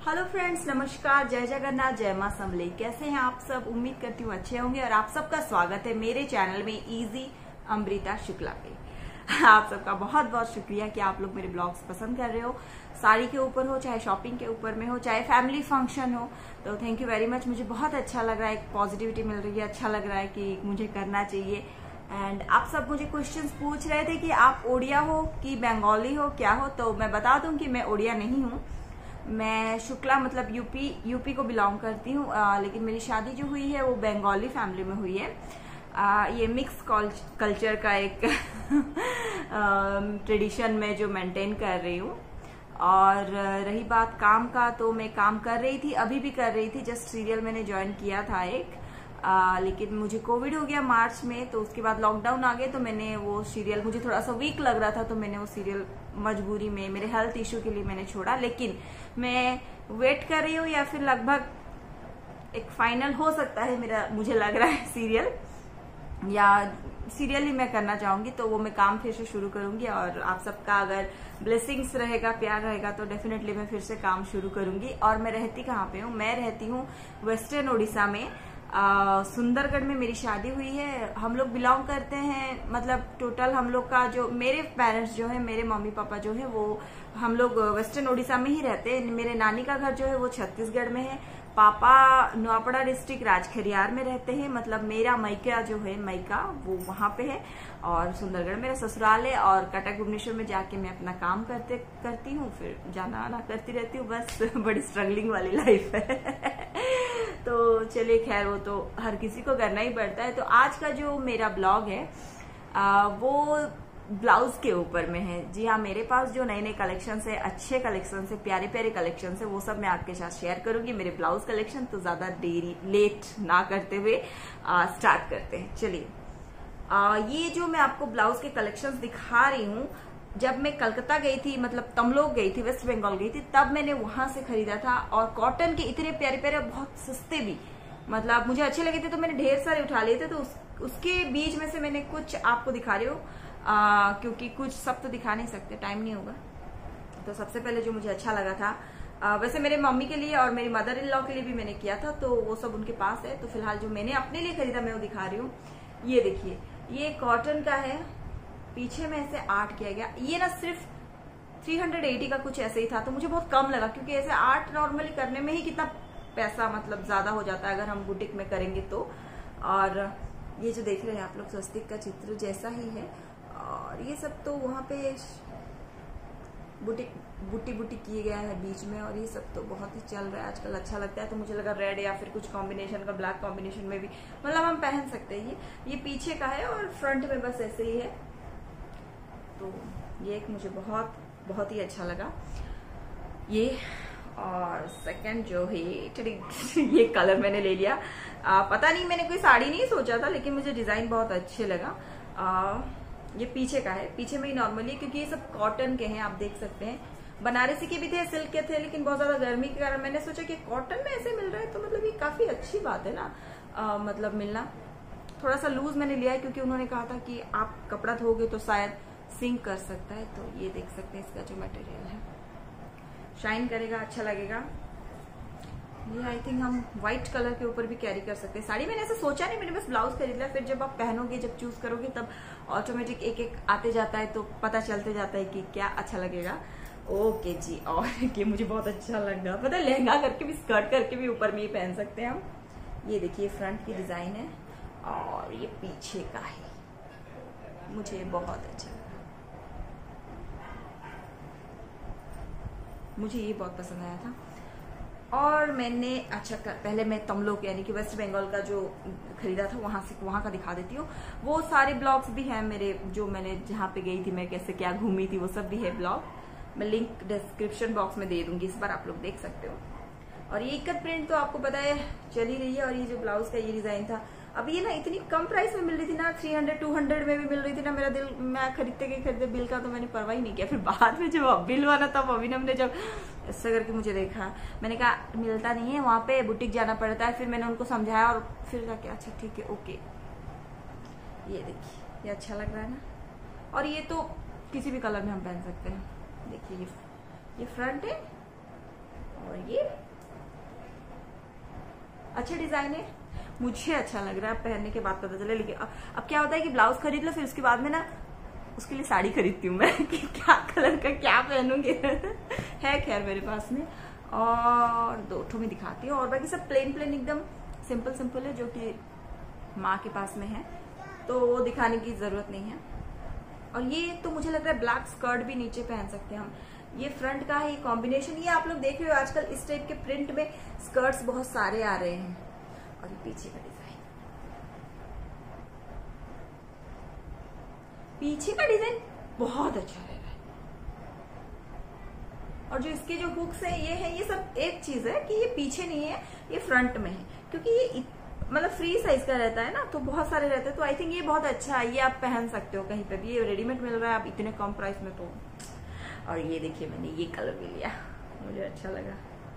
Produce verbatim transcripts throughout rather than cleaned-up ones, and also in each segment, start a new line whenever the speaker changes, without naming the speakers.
Hello friends, नमस्कार, जय जगन्नाथ, जय मां समलेई। कैसे हैं आप सब? उम्मीद करती हूँ अच्छे होंगे और आप सबका स्वागत है मेरे चैनल में इजी अमृता शुक्ला पे। आप सबका बहुत बहुत शुक्रिया कि आप लोग मेरे ब्लॉग्स पसंद कर रहे हो। साड़ी के ऊपर हो, चाहे शॉपिंग के ऊपर में हो, चाहे फैमिली फंक्शन हो, तो थैंक यू वेरी मच। मुझे बहुत अच्छा लग रहा है, एक पॉजिटिविटी मिल रही है, अच्छा लग रहा है कि मुझे करना चाहिए। एंड आप सब मुझे क्वेश्चंस पूछ रहे थे कि आप ओडिया हो कि बंगाली हो, क्या हो। तो मैं बता दूं कि मैं ओडिया नहीं हूँ, मैं शुक्ला मतलब यूपी यूपी को बिलोंग करती हूँ, लेकिन मेरी शादी जो हुई है वो बंगाली फैमिली में हुई है। आ, ये मिक्स कल्चर का एक ट्रेडिशन में जो मेंटेन कर रही हूँ। और रही बात काम का, तो मैं काम कर रही थी, अभी भी कर रही थी। जस्ट सीरियल मैंने ज्वाइन किया था एक, आ, लेकिन मुझे कोविड हो गया मार्च में, तो उसके बाद लॉकडाउन आ गए, तो मैंने वो सीरियल, मुझे थोड़ा सा वीक लग रहा था, तो मैंने वो सीरियल मजबूरी में, मेरे हेल्थ इश्यू के लिए मैंने छोड़ा। लेकिन मैं वेट कर रही हूँ, या फिर लगभग एक फाइनल हो सकता है मेरा, मुझे लग रहा है सीरियल, या सीरियल ही मैं करना चाहूंगी, तो वो मैं काम फिर से शुरू करूंगी। और आप सबका अगर ब्लेसिंग्स रहेगा, प्यार रहेगा, तो डेफिनेटली मैं फिर से काम शुरू करूंगी। और मैं रहती कहाँ पे हूँ? मैं रहती हूँ वेस्टर्न ओडिशा में, आ, सुंदरगढ़ में मेरी शादी हुई है। हम लोग बिलोंग करते हैं, मतलब टोटल हम लोग का जो, मेरे पेरेंट्स जो है, मेरे मम्मी पापा जो है, वो हम लोग वेस्टर्न ओडिशा में ही रहते हैं। मेरे नानी का घर जो है वो छत्तीसगढ़ में है, पापा नुआपड़ा डिस्ट्रिक्ट राजखरियार में रहते हैं। मतलब मेरा मैका जो है, मैका वो वहां पे है, और सुंदरगढ़ मेरा ससुराल है। और कटक भुवनेश्वर में जाके मैं अपना काम करते करती हूँ, फिर जाना आना करती रहती हूँ। बस बड़ी स्ट्रगलिंग वाली लाइफ है। तो चलिए, खैर वो तो हर किसी को करना ही पड़ता है। तो आज का जो मेरा ब्लॉग है आ, वो ब्लाउज के ऊपर में है। जी हाँ, मेरे पास जो नए नए कलेक्शन है, अच्छे कलेक्शन है, प्यारे प्यारे कलेक्शन है, वो सब मैं आपके साथ शेयर करूंगी, मेरे ब्लाउज कलेक्शन। तो ज्यादा देरी लेट ना करते हुए आ, स्टार्ट करते हैं। चलिए, ये जो मैं आपको ब्लाउज के कलेक्शंस दिखा रही हूँ, जब मैं कलकत्ता गई थी, मतलब तमलोक गई थी, वेस्ट बंगाल गई थी, तब मैंने वहां से खरीदा था। और कॉटन के इतने प्यारे प्यारे, बहुत सस्ते भी, मतलब मुझे अच्छे लगे थे, तो मैंने ढेर सारे उठा लिए थे। तो उस, उसके बीच में से मैंने कुछ आपको दिखा रही हूँ, क्योंकि कुछ सब तो दिखा नहीं सकते, टाइम नहीं होगा। तो सबसे पहले जो मुझे अच्छा लगा था, आ, वैसे मेरे मम्मी के लिए और मेरी मदर इन लॉ के लिए भी मैंने किया था, तो वो सब उनके पास है। तो फिलहाल जो मैंने अपने लिए खरीदा, मैं वो दिखा रही हूँ। ये देखिए, ये कॉटन का है, पीछे में ऐसे आर्ट किया गया। ये ना सिर्फ तीन सौ अस्सी का कुछ ऐसे ही था, तो मुझे बहुत कम लगा, क्योंकि ऐसे आर्ट नॉर्मली करने में ही कितना पैसा मतलब ज्यादा हो जाता है अगर हम बुटीक में करेंगे तो। और ये जो देख रहे हैं आप लोग, स्वस्तिक का चित्र जैसा ही है। और ये सब तो वहां पे बुटीक बुटी बुटी किए गया है बीच में, और ये सब तो बहुत ही चल रहा है आजकल, अच्छा लगता है। तो मुझे लगा रेड या फिर कुछ कॉम्बिनेशन का, ब्लैक कॉम्बिनेशन में भी मतलब हम पहन सकते हैं। ये ये पीछे का है और फ्रंट में बस ऐसे ही है। तो ये एक मुझे बहुत बहुत ही अच्छा लगा ये। और सेकंड जो है, ये कलर मैंने ले लिया। आ, पता नहीं, मैंने कोई साड़ी नहीं सोचा था, लेकिन मुझे डिजाइन बहुत अच्छे लगा। आ, ये पीछे का है, पीछे में ही नॉर्मली, क्योंकि ये सब कॉटन के हैं, आप देख सकते हैं। बनारसी के भी थे, सिल्क के थे, लेकिन बहुत ज्यादा गर्मी के कारण मैंने सोचा कि कॉटन में ऐसे मिल रहा है, तो मतलब ये काफी अच्छी बात है ना, आ, मतलब मिलना। थोड़ा सा लूज मैंने लिया है, क्योंकि उन्होंने कहा था कि आप कपड़ा धोगे तो शायद सिंक कर सकता है। तो ये देख सकते हैं, इसका जो मटेरियल है शाइन करेगा, अच्छा लगेगा। ये आई थिंक हम व्हाइट कलर के ऊपर भी कैरी कर सकते हैं। साड़ी मैंने ऐसे सोचा नहीं, मैंने बस ब्लाउज खरीद लिया। फिर जब आप पहनोगे, जब चूज करोगे, तब ऑटोमेटिक एक एक आते जाता है, तो पता चलते जाता है कि क्या अच्छा लगेगा। ओके जी, और कि मुझे बहुत अच्छा लगा, पता है, लहंगा करके भी, स्कर्ट करके भी ऊपर में ही पहन सकते हैं हम। ये देखिए, फ्रंट की डिजाइन है और ये पीछे का है, मुझे बहुत अच्छा लगा, मुझे ये बहुत पसंद आया था। और मैंने, अच्छा पहले मैं तमलोक यानी कि वेस्ट बंगाल का जो खरीदा था, वहां से वहां का दिखा देती हूँ। वो सारे ब्लॉग्स भी हैं मेरे, जो मैंने जहाँ पे गई थी, मैं कैसे क्या घूमी थी, वो सब भी है ब्लॉग। मैं लिंक डिस्क्रिप्शन बॉक्स में दे दूंगी, इस बार आप लोग देख सकते हो। और ये इकत प्रिंट तो आपको पता है चल ही रही है। और ये जो ब्लाउज का ये डिजाइन था, अब ये ना इतनी कम प्राइस में मिल रही थी ना, तीन सौ दो सौ में भी मिल रही थी ना, मेरा दिल, मैं खरीदते के खरीदे, बिल का तो मैंने परवाह ही नहीं किया। फिर बाद में जब अब बिल बना, तब अभिनव ने जब ऐसा करके मुझे देखा, मैंने कहा मिलता नहीं है, वहां पे बुटीक जाना पड़ता है। फिर मैंने उनको समझाया, और फिर जाके अच्छा ठीक है, ओके। ये देखिए, ये अच्छा लग रहा है ना। और ये तो किसी भी कलर में हम पहन सकते हैं। देखिए, ये ये फ्रंट है और ये अच्छा डिजाइन है, मुझे अच्छा लग रहा है, पहनने के बाद पता चले। लेकिन अब, अब क्या होता है कि ब्लाउज खरीद लो, फिर उसके बाद में ना उसके लिए साड़ी खरीदती हूँ मैं कि क्या कलर का क्या पहनूंगी है खैर मेरे पास में। और दो ठो में दिखाती हूँ, और बाकी सब प्लेन प्लेन एकदम सिंपल सिंपल है, जो कि माँ के पास में है, तो वो दिखाने की जरूरत नहीं है। और ये तो मुझे लग रहा है ब्लैक स्कर्ट भी नीचे पहन सकते हैं हम। ये फ्रंट का है, ये कॉम्बिनेशन, ये आप लोग देख रहे हो आजकल इस टाइप के प्रिंट में स्कर्ट्स बहुत सारे आ रहे हैं। और ये पीछे का डिजाइन, पीछे का डिजाइन बहुत अच्छा है। और जो इसके जो हुक्स है ये है, ये सब एक चीज है कि ये पीछे नहीं है, ये फ्रंट में है, क्योंकि ये मतलब फ्री साइज का रहता है ना, तो बहुत सारे रहते हैं, तो आई थिंक ये बहुत अच्छा है, ये आप पहन सकते हो कहीं पे भी, ये रेडीमेड मिल रहा है आप इतने कम प्राइस में तो। और ये देखिए मैंने ये कलर भी लिया, मुझे अच्छा लगा।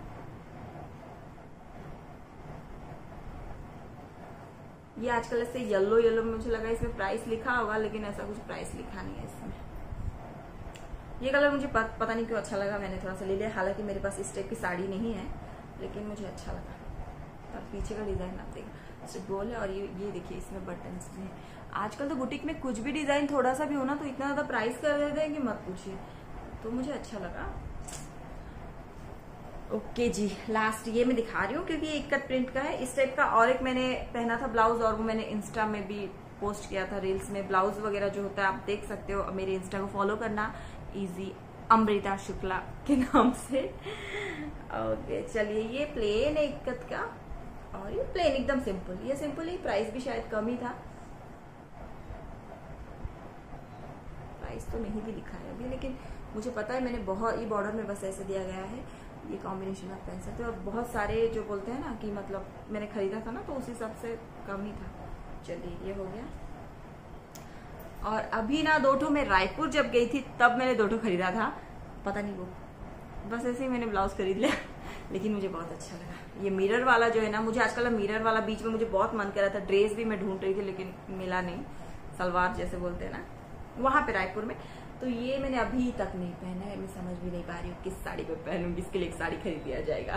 ये आजकल ऐसे येलो येलो में मुझे लगा इसमें प्राइस लिखा होगा, लेकिन ऐसा कुछ प्राइस लिखा नहीं है इसमें। ये कलर मुझे पत, पता नहीं क्यों अच्छा लगा, मैंने थोड़ा सा ले लिया। हालांकि मेरे पास इस टाइप की साड़ी नहीं है, लेकिन मुझे अच्छा लगा। और पीछे का डिजाइन आप देखिए गोल है, और ये ये देखिए इसमें बटन्स भी हैं। आजकल तो बुटीक में कुछ भी डिजाइन थोड़ा सा भी हो ना तो इतना ज्यादा प्राइस कर देते हैं कि मत पूछिए, तो मुझे अच्छा लगा। ओके जी, लास्ट ये मैं दिखा रही हूँ क्योंकि एक कट प्रिंट का है इस टाइप का, और एक मैंने पहना था ब्लाउज, और वो मैंने इंस्टा में भी पोस्ट किया था, रील्स में ब्लाउज वगैरह जो होता है आप देख सकते हो। मेरे इंस्टा को फॉलो करना, इजी अमृता शुक्ला के नाम से। ओके चलिए, ये प्लेन एक कट का, और ये प्लेन एकदम सिंपल, ये सिंपल ही, प्राइस भी शायद कम ही था, प्राइस तो नहीं भी लिखा है अभी, लेकिन मुझे पता है मैंने बहुत, ये बॉर्डर में बस ऐसे दिया गया है, ये कॉम्बिनेशन आप पहन सकते हो। और बहुत सारे जो बोलते हैं ना कि मतलब मैंने खरीदा था ना तो उस हिसाब से कम ही था। चलिए ये हो गया। और अभी ना दो ठो मैं रायपुर जब गई थी तब मैंने दो ठो खरीदा था, पता नहीं वो बस ऐसे ही मैंने ब्लाउज खरीद लिया लेकिन मुझे बहुत अच्छा लगा। ये मिरर वाला जो है ना, मुझे आजकल मिरर वाला बीच में मुझे बहुत मन कर रहा था, ड्रेस भी मैं ढूंढ रही थी लेकिन मिला नहीं, सलवार जैसे बोलते हैं ना, वहां पे रायपुर में। तो ये मैंने अभी तक नहीं पहना है, मैं समझ भी नहीं पा रही हूँ किस साड़ी पे पहनूंगी, इसके लिए एक साड़ी खरीद दिया जाएगा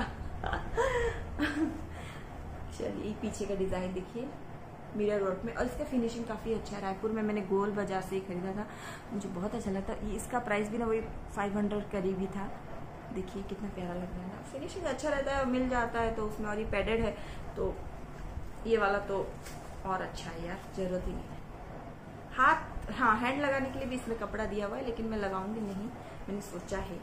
चलिए पीछे का डिजाइन देखिए मिरर वर्क में, और इसका फिनिशिंग काफी अच्छा है। रायपुर में मैंने गोल बाजार से ही खरीदा था, मुझे बहुत अच्छा लगता है। इसका प्राइस भी ना वही फाइव हंड्रेड करीब ही था। देखिए कितना प्यारा लग रहा है ना, फिनिशिंग अच्छा रहता है, मिल जाता है तो उसमें, और ये पैडेड है तो ये वाला तो और अच्छा है यार, जरूरत ही नहीं है। हाथ, हाँ हैंड लगाने के लिए भी इसमें कपड़ा दिया हुआ है, लेकिन मैं लगाऊंगी नहीं, मैंने सोचा है।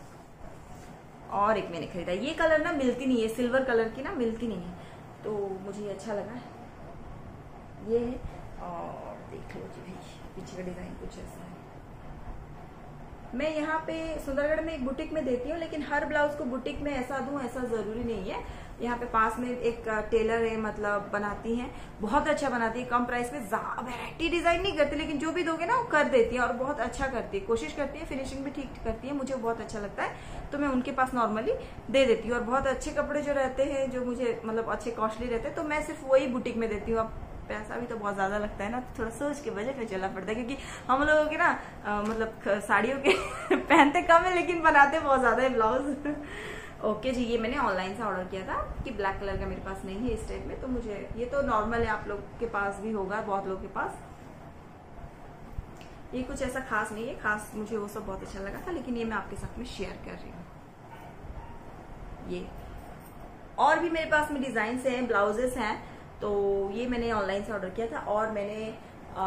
और एक मैंने खरीदा, ये कलर ना मिलती नहीं है, सिल्वर कलर की ना मिलती नहीं है, तो मुझे अच्छा लगा ये है। और देख लो जी भाई, पीछे का डिजाइन कुछ ऐसा है। मैं यहाँ पे सुंदरगढ़ में एक बुटीक में देती हूँ, लेकिन हर ब्लाउज को बुटीक में ऐसा दूं ऐसा जरूरी नहीं है। यहाँ पे पास में एक टेलर है, मतलब बनाती हैं, बहुत अच्छा बनाती है, कम प्राइस में, वैरायटी डिजाइन नहीं करती, लेकिन जो भी दोगे ना वो कर देती है, और बहुत अच्छा करती है, कोशिश करती है, फिनिशिंग भी ठीक करती है, मुझे बहुत अच्छा लगता है, तो मैं उनके पास नॉर्मली दे देती हूँ। और बहुत अच्छे कपड़े जो रहते हैं, जो मुझे मतलब अच्छे कॉस्टली रहते हैं, तो मैं सिर्फ वही बुटीक में देती हूँ। अब पैसा भी तो बहुत ज्यादा लगता है ना, तो थोड़ा सोच के बजट में चलना पड़ता है, क्योंकि हम लोगों के ना आ, मतलब साड़ियों के पहनते कम है लेकिन बनाते बहुत ज्यादा है ब्लाउज। ओके जी, ये मैंने ऑनलाइन से ऑर्डर किया था कि ब्लैक कलर का मेरे पास नहीं है इस टाइप में, तो मुझे ये तो नॉर्मल है, आप लोग के पास भी होगा, बहुत लोगों के पास। ये कुछ ऐसा खास नहीं है, खास मुझे वो सब बहुत अच्छा लगा था, लेकिन ये मैं आपके साथ में शेयर कर रही हूँ। ये और भी मेरे पास में डिजाइन हैं, ब्लाउजेस हैं, तो ये मैंने ऑनलाइन से ऑर्डर किया था। और मैंने आ,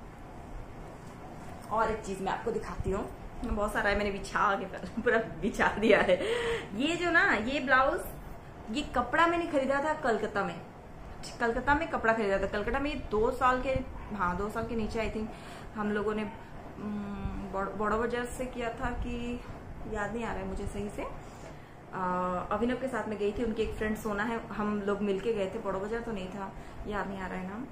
और एक चीज मैं आपको दिखाती हूँ, बहुत सारा है, मैंने बिछा के पूरा बिछा दिया है। ये जो ना ये ब्लाउज, ये कपड़ा मैंने खरीदा था कलकत्ता में, कलकत्ता में कपड़ा खरीदा था, कलकत्ता में। ये दो साल के, हाँ दो साल के नीचे आई थिंक हम लोगों ने बड़ो बाजार से किया था, कि याद नहीं आ रहा है मुझे सही से। अभिनव के साथ में गई थी, उनकी एक फ्रेंड सोना है, हम लोग मिलके गए थे, बड़ो बाजार तो नहीं था, याद नहीं आ रहा है नाम।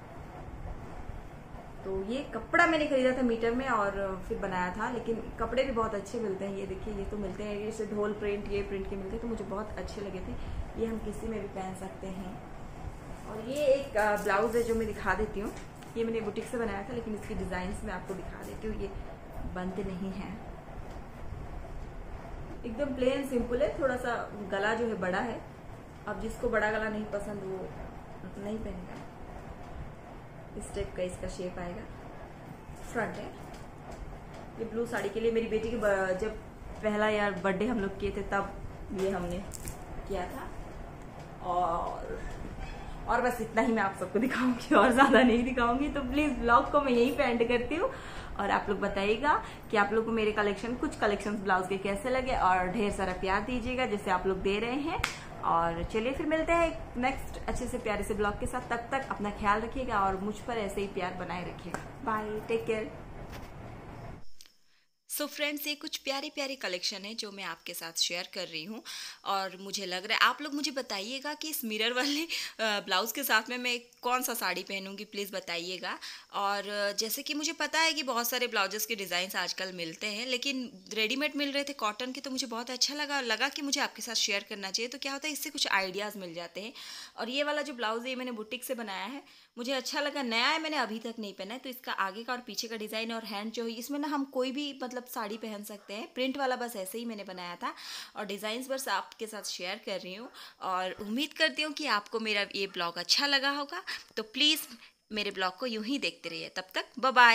तो ये कपड़ा मैंने खरीदा था मीटर में और फिर बनाया था, लेकिन कपड़े भी बहुत अच्छे मिलते हैं। ये देखिए, ये तो मिलते हैं, ये ढोल प्रिंट, ये प्रिंट के मिलते हैं, तो मुझे बहुत अच्छे लगे थे। ये हम किसी में भी पहन सकते हैं। और ये एक ब्लाउज है जो मैं दिखा देती हूँ, ये मैंने बुटीक से बनाया था, लेकिन इसकी डिजाइन मैं आपको दिखा देती हूँ। ये बनते नहीं है, एकदम प्लेन सिंपल है, थोड़ा सा गला जो है बड़ा है, अब जिसको बड़ा गला नहीं पसंद वो नहीं पहनेगा। इस टाइप का इसका शेप आएगा, फ्रंट है। ये ब्लू साड़ी के लिए मेरी बेटी के जब पहला यार बर्थडे हम लोग किए थे तब ये हमने किया था। और और बस इतना ही मैं आप सबको दिखाऊंगी और ज्यादा नहीं दिखाऊंगी। तो प्लीज ब्लॉग को मैं यहीं पे एंड करती हूँ और आप लोग बताइएगा कि आप लोग को मेरे कलेक्शन कुछ कलेक्शंस ब्लाउज के कैसे लगे और ढेर सारा प्यार दीजिएगा जैसे आप लोग दे रहे हैं। और चलिए फिर मिलते हैं नेक्स्ट अच्छे से प्यारे से ब्लॉग के साथ। तब तक अपना ख्याल रखिएगा और मुझ पर ऐसे ही प्यार बनाए रखिएगा। Bye, take care. So so friends, ये कुछ प्यारे प्यारे कलेक्शन है जो मैं आपके साथ शेयर कर रही हूँ। और मुझे लग रहा है आप लोग मुझे बताइएगा कि इस मिरर वाले ब्लाउज़ के साथ में मैं कौन सा साड़ी पहनूंगी, प्लीज़ बताइएगा। और जैसे कि मुझे पता है कि बहुत सारे ब्लाउजेस के डिज़ाइंस आजकल मिलते हैं लेकिन रेडीमेड मिल रहे थे कॉटन के, तो मुझे बहुत अच्छा लगा और लगा कि मुझे आपके साथ शेयर करना चाहिए। तो क्या होता है, इससे कुछ आइडियाज़ मिल जाते हैं। और ये वाला जो ब्लाउज़ है ये मैंने बुटीक से बनाया है, मुझे अच्छा लगा, नया है, मैंने अभी तक नहीं पहना है। तो इसका आगे का और पीछे का डिज़ाइन और हैंड जो है इसमें ना हम कोई भी मतलब साड़ी पहन सकते हैं। प्रिंट वाला बस ऐसे ही मैंने बनाया था और डिज़ाइंस बस आपके साथ शेयर कर रही हूँ। और उम्मीद करती हूँ कि आपको मेरा ये ब्लॉग अच्छा लगा होगा। तो प्लीज़ मेरे ब्लॉग को यूं ही देखते रहिए। तब तक बाय बाय।